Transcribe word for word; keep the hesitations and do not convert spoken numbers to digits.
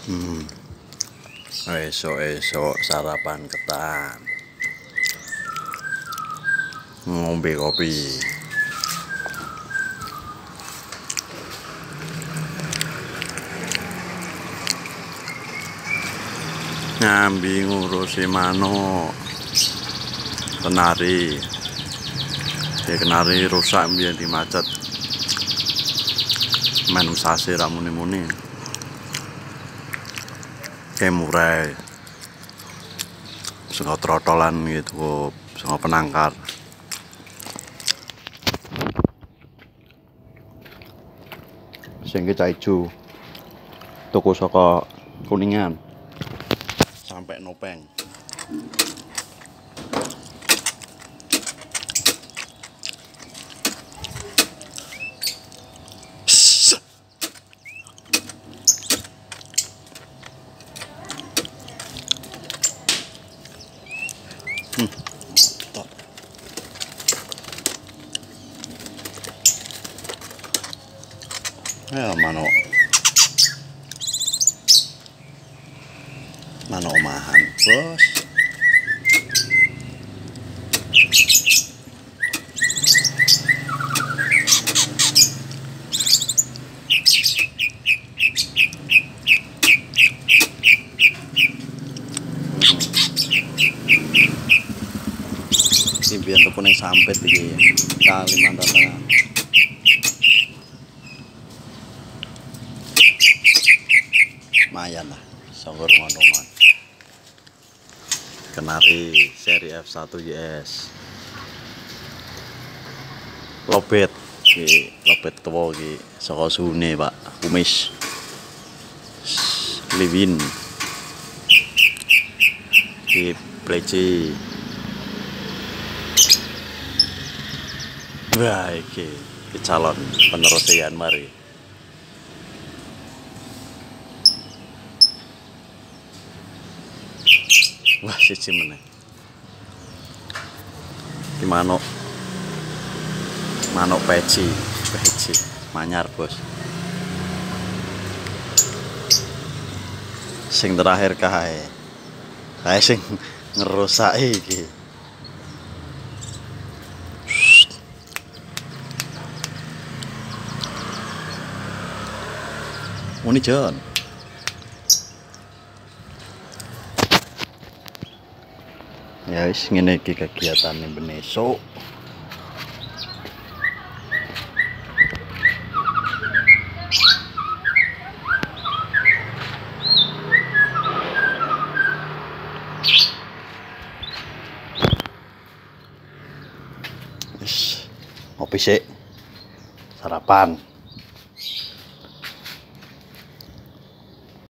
Hmm. Esok-esok sarapan ketan, ngombe kopi. Nyambi ngurusi manuk kenari. Ya kenari rusak biar dimacet. Main sasi ramuni-muni. Kayak murai. Sengko trotolan gitu, sengko penangkar. Sing cah ijo. Toko saka Kuningan sampai Nopeng. Hmm. Ya manuk. Manuk omahan, Bos. Iki biyen tepune sampit iki Kalimantan Tengah. Lumayan lah, songkor rumah-rumah. Kenari seri F satu Y S. Lobet, iki lobet tuwa iki saka suhune, Pak. Kumis. Liwin. Iki pleci. Wah, iki, iki calon penerus Ian mari. Wah, siji meneh. Iki manuk. Manuk peci, peci. Manyar, Bos. Sing terakhir kae. Kae sing ngerusaki iki. Muni Jon. Ya wis ngene iki kegiatane ben esuk. Wis ngopi sik. Sarapan.